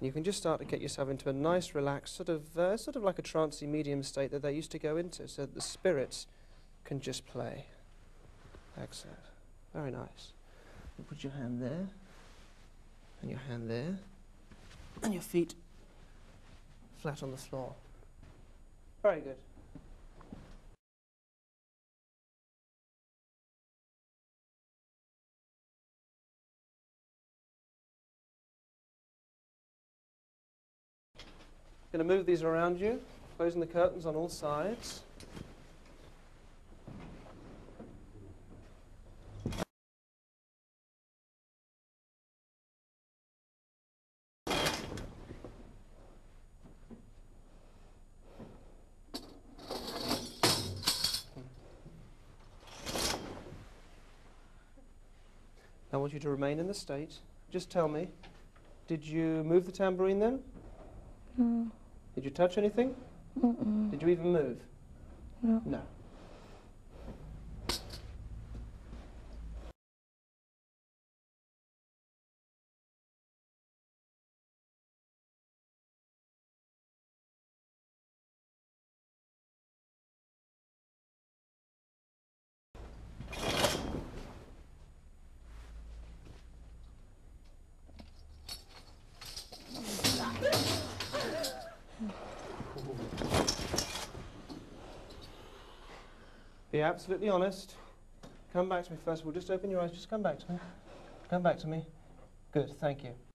And you can just start to get yourself into a nice, relaxed, sort of like a trancey medium state that they used to go into, so that the spirits can just play. Excellent. Very nice. You put your hand there, and your hand there, and your feet flat on the floor. Very good. Going to move these around you, closing the curtains on all sides. I want you to remain in the state. Just tell me, did you move the tambourine then? No. Did you touch anything? Mm-mm. Did you even move? No. No. Be absolutely honest. Come back to me first of all. Just open your eyes. Just come back to me. Come back to me. Good, thank you.